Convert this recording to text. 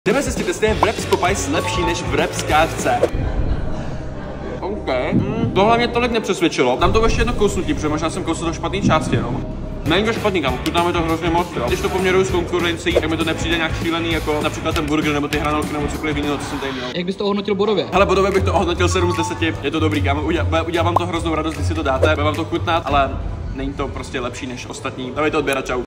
Jdeme zjistit, jestli je Wraps Popeyes lepší než Wraps KFC. OK. Tohle mě tolik nepřesvědčilo. Dám to ještě jedno kousnutí, protože možná jsem kousl do špatný části jenom. Není to špatný, kam chutnáme to hrozně moc, jo. Když to poměruju s konkurencí, tak mi to nepřijde nějak šílený, jako například ten burger nebo ty hranolky nebo cokoliv jiného, co jsem tady měl. Jak bys to ohodnotil bodově? Hele, bodově bych to ohodnotil 7 z 10, je to dobrý, kámo. Udělám vám to hroznou radost, když si to dáte, bude vám to chutnat, ale není to prostě lepší než ostatní. Dávejte odběr a čau.